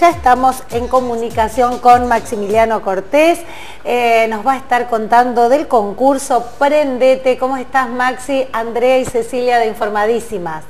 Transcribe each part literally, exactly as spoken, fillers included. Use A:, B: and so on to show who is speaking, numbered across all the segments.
A: ya estamos en comunicación con Maximiliano Cortés. Eh, nos va a estar contando del concurso Prendete. ¿Cómo estás, Maxi? Andrea y Cecilia de Informadísimas.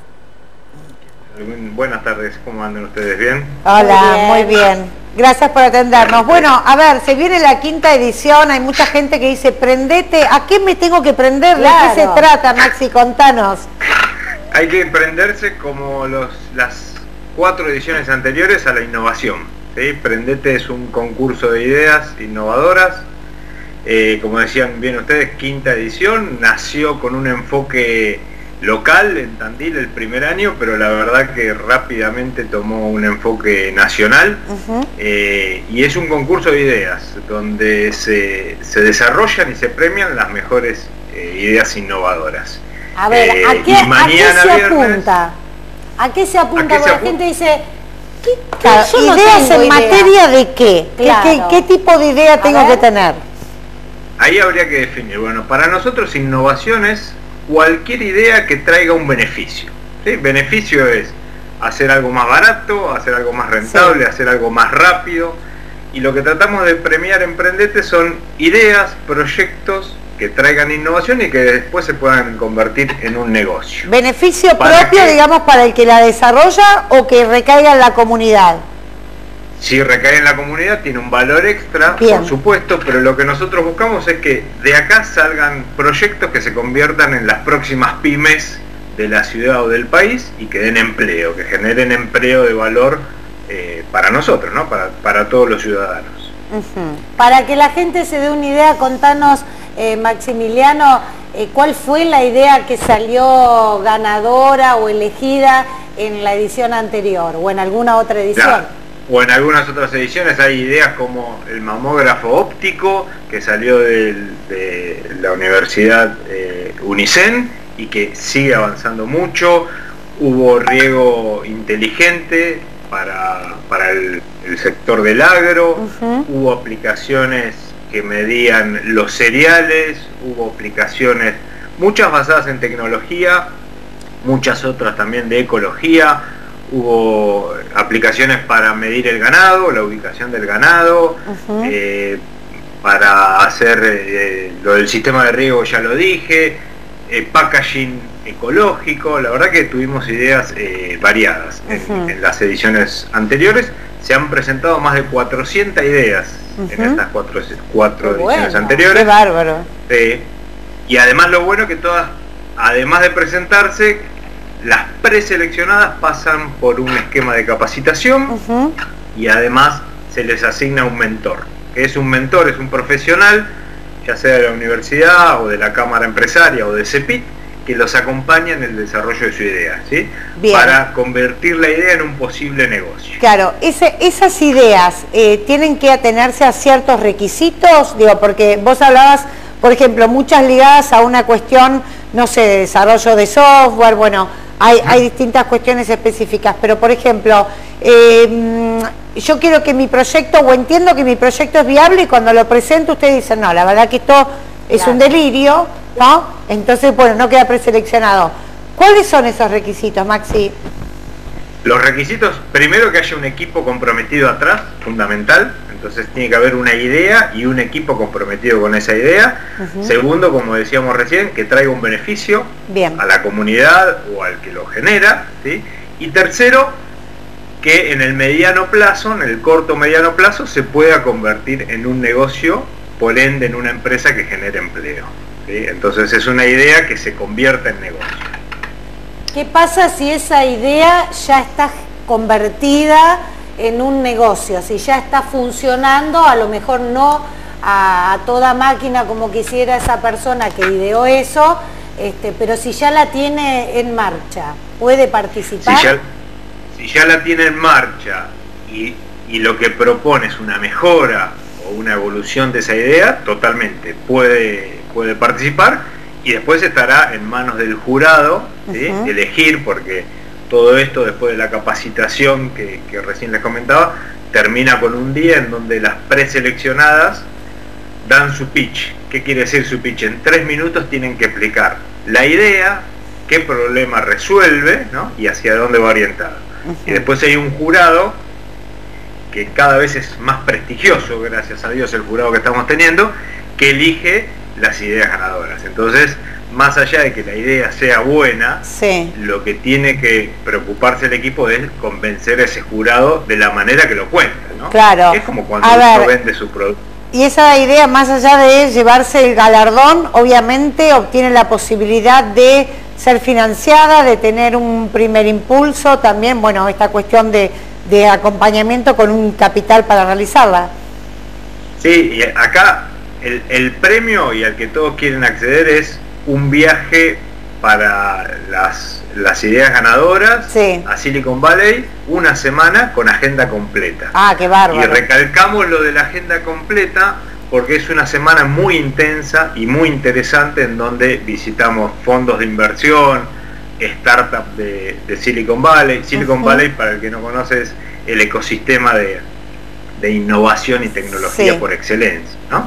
B: Buenas tardes, ¿cómo andan ustedes? ¿Bien?
C: Hola, muy bien. muy bien. Gracias por atendernos. Bueno, a ver, se viene la quinta edición, hay mucha gente que dice, prendete, ¿a qué me tengo que prender? Claro. ¿De qué se trata, Maxi? Contanos.
B: Hay que prenderse como los, las cuatro ediciones anteriores a la innovación, ¿sí? Prendete es un concurso de ideas innovadoras. Eh, como decían bien ustedes, quinta edición, nació con un enfoque local en Tandil el primer año, pero la verdad que rápidamente tomó un enfoque nacional. Uh-huh. eh, y es un concurso de ideas donde se, se desarrollan y se premian las mejores eh, ideas innovadoras.
A: A ver, eh, ¿a, qué, ¿a qué se viernes, apunta? ¿A qué se apunta? Porque la gente dice, ¿qué, qué?
C: Claro,
A: Yo
C: ¿ideas
A: no
C: en
A: idea.
C: materia de qué?
A: Claro.
C: ¿Qué, qué, ¿Qué tipo de idea tengo
A: a
C: que tener?
B: Ahí habría que definir. Bueno, para nosotros innovación es cualquier idea que traiga un beneficio, ¿sí? Beneficio es hacer algo más barato, hacer algo más rentable, sí. hacer algo más rápido. Y lo que tratamos de premiar en Prendete son ideas, proyectos que traigan innovación y que después se puedan convertir en un negocio.
C: ¿Beneficio propio, que, digamos, para el que la desarrolla o que recaiga en la comunidad?
B: Si recae en la comunidad tiene un valor extra, Bien. por supuesto, pero lo que nosotros buscamos es que de acá salgan proyectos que se conviertan en las próximas pymes de la ciudad o del país y que den empleo, que generen empleo de valor eh, para nosotros, ¿no? Para, para todos los ciudadanos.
A: Uh-huh. Para que la gente se dé una idea, contanos, eh, Maximiliano, eh, ¿cuál fue la idea que salió ganadora o elegida en la edición anterior o en alguna otra edición?
B: Ya. O en algunas otras ediciones hay ideas como el mamógrafo óptico que salió del, de la Universidad eh, Unicen y que sigue avanzando mucho. Hubo riego inteligente para, para el, el sector del agro. Uh-huh. Hubo aplicaciones que medían los cereales, hubo aplicaciones muchas basadas en tecnología, muchas otras también de ecología. Hubo aplicaciones para medir el ganado, la ubicación del ganado, uh-huh. eh, para hacer eh, lo del sistema de riego, ya lo dije, eh, packaging ecológico. La verdad que tuvimos ideas eh, variadas. Uh-huh. en, en las ediciones anteriores se han presentado más de cuatrocientas ideas uh-huh. en estas cuatro, cuatro ediciones bueno, anteriores.
C: ¡Qué bárbaro!
B: Eh, y además lo bueno que todas, además de presentarse, las preseleccionadas pasan por un esquema de capacitación uh-huh. y además se les asigna un mentor. Que es un mentor, es un profesional, ya sea de la universidad o de la cámara empresaria o de CEPIT, que los acompaña en el desarrollo de su idea, ¿sí? Bien. Para convertir la idea en un posible negocio.
C: Claro, ese, esas ideas eh, tienen que atenerse a ciertos requisitos, digo, porque vos hablabas, por ejemplo, muchas ligadas a una cuestión, no sé, de desarrollo de software, bueno, Hay, hay distintas cuestiones específicas, pero por ejemplo, eh, yo quiero que mi proyecto, o entiendo que mi proyecto es viable y cuando lo presento ustedes dicen, no, la verdad que esto es claro. un delirio, ¿no? Entonces, bueno, no queda preseleccionado. ¿Cuáles son esos requisitos, Maxi?
B: Los requisitos, primero que haya un equipo comprometido atrás, fundamental. Entonces tiene que haber una idea y un equipo comprometido con esa idea. Uh-huh. Segundo, como decíamos recién, que traiga un beneficio Bien. a la comunidad o al que lo genera, ¿sí? Y tercero, que en el mediano plazo, en el corto mediano plazo, se pueda convertir en un negocio, por ende en una empresa que genere empleo, ¿sí? Entonces es una idea que se convierta en negocio.
A: ¿Qué pasa si esa idea ya está convertida en un negocio? Si ya está funcionando, a lo mejor no a, a toda máquina como quisiera esa persona que ideó eso, este, pero si ya la tiene en marcha, ¿puede participar?
B: Si ya, si ya la tiene en marcha y, y lo que propone es una mejora o una evolución de esa idea, totalmente puede, puede participar y después estará en manos del jurado, ¿sí? Uh-huh. elegir, porque todo esto, después de la capacitación que, que recién les comentaba, termina con un día en donde las preseleccionadas dan su pitch. ¿Qué quiere decir su pitch? En tres minutos tienen que explicar la idea, qué problema resuelve, ¿no? Y hacia dónde va orientada. Uh-huh. Y después hay un jurado que cada vez es más prestigioso, gracias a Dios, el jurado que estamos teniendo, que elige las ideas ganadoras. Entonces, más allá de que la idea sea buena,
C: sí,
B: lo que tiene que preocuparse el equipo es convencer a ese jurado de la manera que lo cuenta, ¿no?
C: Claro.
B: Es como cuando
C: A
B: uno
C: ver,
B: vende su producto.
C: Y esa idea, más allá de llevarse el galardón, obviamente obtiene la posibilidad de ser financiada, de tener un primer impulso, también, bueno, esta cuestión de, de acompañamiento con un capital para realizarla.
B: Sí, y acá el, el premio y al que todos quieren acceder es un viaje para las, las ideas ganadoras,
C: sí,
B: a Silicon Valley, una semana con agenda completa.
C: Ah, qué bárbaro.
B: Y recalcamos lo de la agenda completa porque es una semana muy intensa y muy interesante en donde visitamos fondos de inversión, startups de, de Silicon Valley. Silicon uh-huh. Valley, para el que no conoce, es el ecosistema de, de innovación y tecnología, sí, por excelencia, ¿no?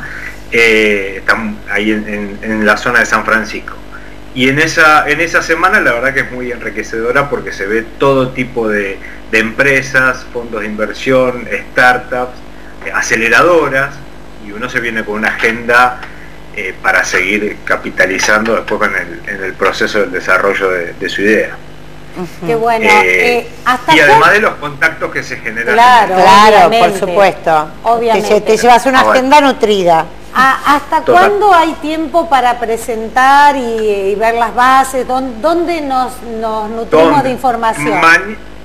B: Eh, están ahí en, en, en la zona de San Francisco. Y en esa, en esa semana la verdad que es muy enriquecedora porque se ve todo tipo de, de empresas, fondos de inversión, startups, eh, aceleradoras, y uno se viene con una agenda eh, para seguir capitalizando después en el, en el proceso del desarrollo de, de su idea.
A: Uh-huh. Qué bueno.
B: Eh,
A: eh, ¿hasta
B: y además
A: cuál?
B: de los contactos que se generan.
A: Claro,
C: claro,
A: obviamente,
C: por supuesto.
A: Obviamente.
C: Te, te llevas una
B: ah,
C: agenda bueno. nutrida.
A: ¿Hasta Total. cuándo hay tiempo para presentar y, y ver las bases? ¿Dónde nos, nos nutrimos ¿Dónde? de información?
B: Ma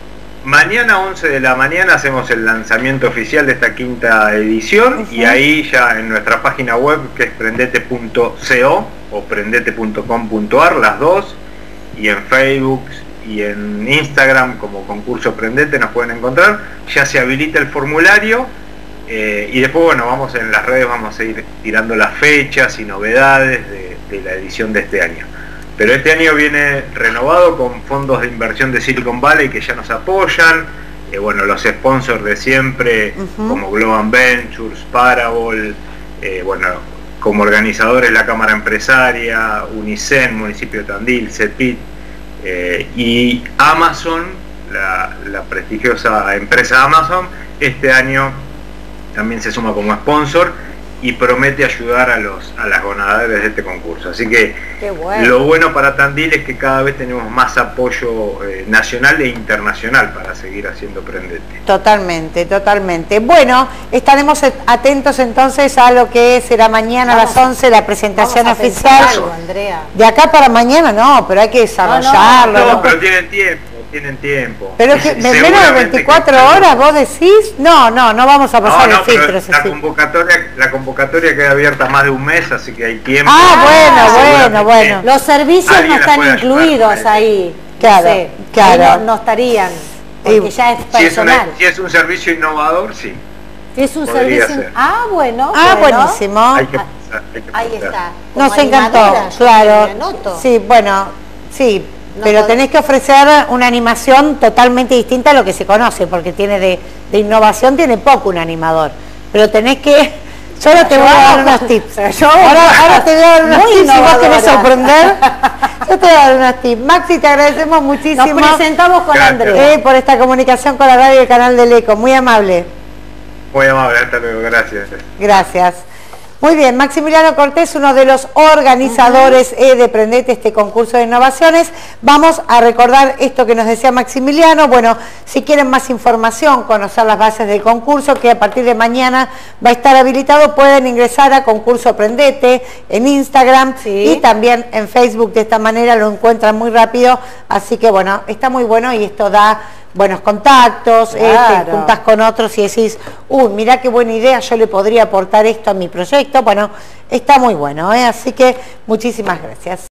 B: mañana once de la mañana hacemos el lanzamiento oficial de esta quinta edición, uh-huh, y ahí ya en nuestra página web, que es prendete punto co o prendete punto com punto ar, las dos, y en Facebook y en Instagram como concurso Prendete nos pueden encontrar, ya se habilita el formulario. Eh, y después, bueno, vamos en las redes, vamos a ir tirando las fechas y novedades de, de la edición de este año. Pero este año viene renovado con fondos de inversión de Silicon Valley que ya nos apoyan, eh, bueno, los sponsors de siempre, uh-huh, como Global Ventures, Parabol, eh, bueno, como organizadores la Cámara Empresaria, Unicen, Municipio de Tandil, CEPIT, eh, y Amazon, la, la prestigiosa empresa Amazon, este año también se suma como sponsor y promete ayudar a los a las ganadores de este concurso. Así que bueno. Lo bueno para Tandil es que cada vez tenemos más apoyo eh, nacional e internacional para seguir haciendo Prendete.
C: Totalmente, totalmente. Bueno, estaremos atentos entonces a lo que será mañana vamos, a las once, la presentación oficial.
A: Algo, Andrea.
C: De acá para mañana no, pero hay que desarrollarlo.
B: No, no, no, pero tienen tiempo. Tienen tiempo.
C: Pero que menos de veinticuatro horas, vos decís, no, no, no vamos a pasar no, no, el filtro.
B: La convocatoria, la convocatoria queda abierta más de un mes, así que hay tiempo.
C: Ah, bueno, bueno, bueno.
A: Los servicios no están incluidos ayudar, ahí.
C: Claro,
A: no sé,
C: claro.
A: Ahí no, no estarían, porque sí, ya es personal.
B: Si es, una, si es un servicio innovador, sí.
A: Si es un Podría servicio... Ser. Ah, bueno.
C: Ah,
A: bueno.
C: buenísimo.
B: Hay que pensar, hay que
A: ahí está.
C: Nos encantó, claro. Sí, bueno, sí. No pero tenés que ofrecer una animación totalmente distinta a lo que se conoce, porque tiene de, de innovación tiene poco un animador. Pero tenés que... Yo ahora te voy a dar unos tips. Yo ahora, ahora te voy a dar unos tips y vos querés sorprender. Yo te voy a dar unos tips. Maxi, te agradecemos muchísimo.
A: Nos presentamos con Andrea.
C: Eh, por esta comunicación con la radio y el canal del Eco. Muy amable.
B: Muy amable, hasta luego. Gracias.
C: Gracias. Muy bien, Maximiliano Cortés, uno de los organizadores uh-huh. eh, de Prendete, este concurso de innovaciones. Vamos a recordar esto que nos decía Maximiliano. Bueno, si quieren más información, conocer las bases del concurso, que a partir de mañana va a estar habilitado, pueden ingresar a Concurso Prendete en Instagram sí. y también en Facebook. De esta manera lo encuentran muy rápido. Así que bueno, está muy bueno y esto da buenos contactos, claro. eh, te juntás con otros y decís, uy, mirá qué buena idea, yo le podría aportar esto a mi proyecto. Bueno, está muy bueno, ¿eh? Así que muchísimas gracias.